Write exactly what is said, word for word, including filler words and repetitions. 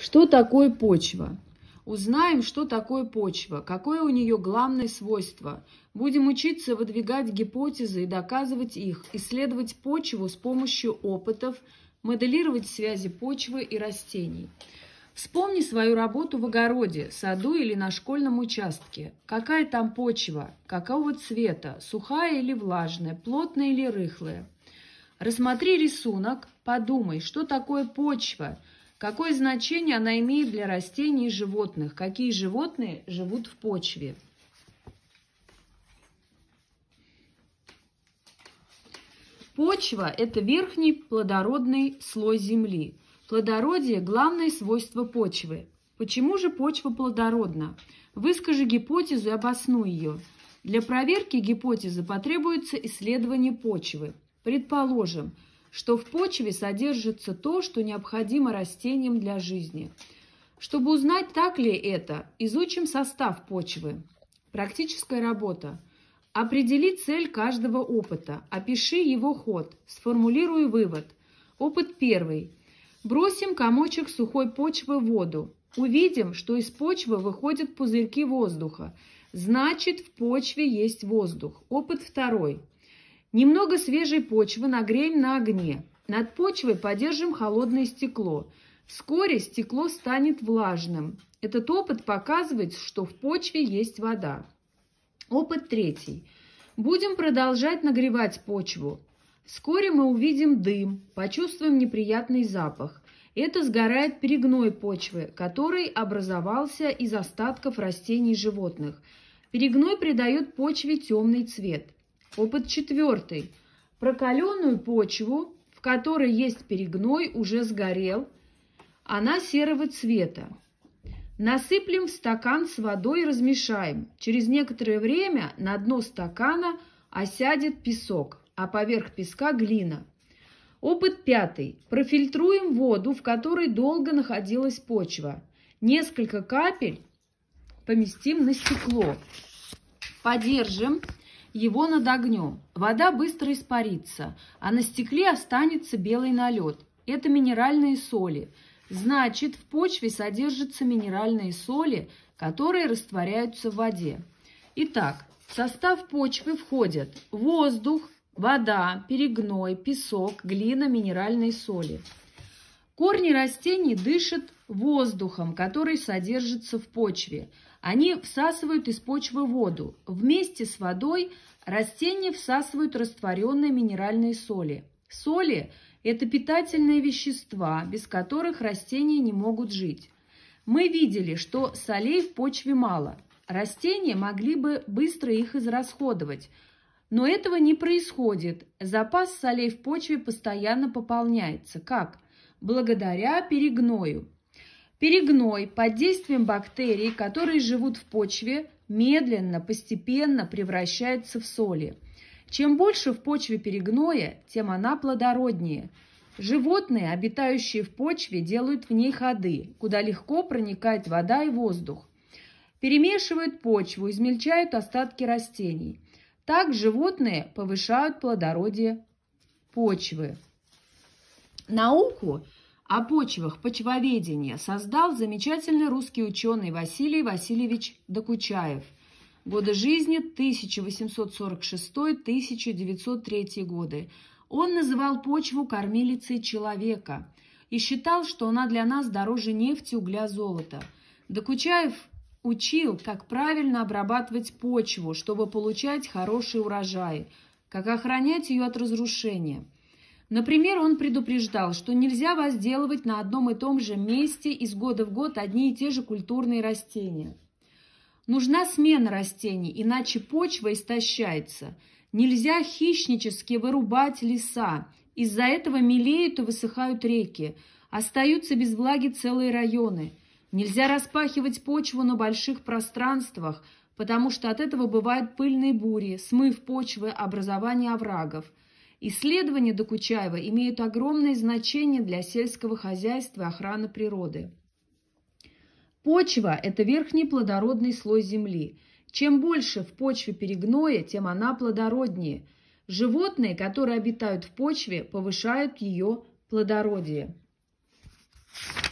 Что такое почва? Узнаем, что такое почва, какое у нее главное свойство. Будем учиться выдвигать гипотезы и доказывать их, исследовать почву с помощью опытов, моделировать связи почвы и растений. Вспомни свою работу в огороде, саду или на школьном участке. Какая там почва, какого цвета, сухая или влажная, плотная или рыхлая. Рассмотри рисунок, подумай, что такое почва, какое значение она имеет для растений и животных, какие животные живут в почве. Почва – это верхний плодородный слой земли. Плодородие – главное свойство почвы. Почему же почва плодородна? Выскажи гипотезу и обоснуй ее. Для проверки гипотезы потребуется исследование почвы. Предположим, что в почве содержится то, что необходимо растениям для жизни. Чтобы узнать, так ли это, изучим состав почвы. Практическая работа. Определи цель каждого опыта, опиши его ход, сформулируй вывод. Опыт первый. Бросим комочек сухой почвы в воду. Увидим, что из почвы выходят пузырьки воздуха. Значит, в почве есть воздух. Опыт второй. Немного свежей почвы нагреем на огне. Над почвой подержим холодное стекло. Вскоре стекло станет влажным. Этот опыт показывает, что в почве есть вода. Опыт третий. Будем продолжать нагревать почву. Вскоре мы увидим дым, почувствуем неприятный запах. Это сгорает перегной почвы, который образовался из остатков растений и животных. Перегной придает почве темный цвет. Опыт четвертый. Прокаленную почву, в которой есть перегной, уже сгорел. Она серого цвета. Насыплем в стакан с водой и размешаем. Через некоторое время на дно стакана осядет песок, а поверх песка глина. Опыт пятый. Профильтруем воду, в которой долго находилась почва. Несколько капель поместим на стекло. Подержим его над огнем. Вода быстро испарится, а на стекле останется белый налет. Это минеральные соли. Значит, в почве содержатся минеральные соли, которые растворяются в воде. Итак, в состав почвы входят воздух, вода, перегной, песок, глина, минеральные соли. Корни растений дышат воздухом, который содержится в почве. Они всасывают из почвы воду. Вместе с водой растения всасывают растворенные минеральные соли. Соли – это питательные вещества, без которых растения не могут жить. Мы видели, что солей в почве мало. Растения могли бы быстро их израсходовать, но этого не происходит. Запас солей в почве постоянно пополняется. Как? Благодаря перегною. Перегной под действием бактерий, которые живут в почве, медленно, постепенно превращается в соли. Чем больше в почве перегноя, тем она плодороднее. Животные, обитающие в почве, делают в ней ходы, куда легко проникает вода и воздух. Перемешивают почву, измельчают остатки растений. Так животные повышают плодородие почвы. Науку о почвах почвоведения создал замечательный русский ученый Василий Васильевич Докучаев. Годы жизни тысяча восемьсот сорок шестой — тысяча девятьсот третий годы. Он называл почву кормилицей человека и считал, что она для нас дороже нефти, угля, золота. Докучаев учил, как правильно обрабатывать почву, чтобы получать хороший урожай, как охранять ее от разрушения. Например, он предупреждал, что нельзя возделывать на одном и том же месте из года в год одни и те же культурные растения. Нужна смена растений, иначе почва истощается. Нельзя хищнически вырубать леса. Из-за этого мелеют и высыхают реки. Остаются без влаги целые районы. Нельзя распахивать почву на больших пространствах, потому что от этого бывают пыльные бури, смыв почвы, образование оврагов. Исследования Докучаева имеют огромное значение для сельского хозяйства и охраны природы. Почва – это верхний плодородный слой земли. Чем больше в почве перегноя, тем она плодороднее. Животные, которые обитают в почве, повышают ее плодородие.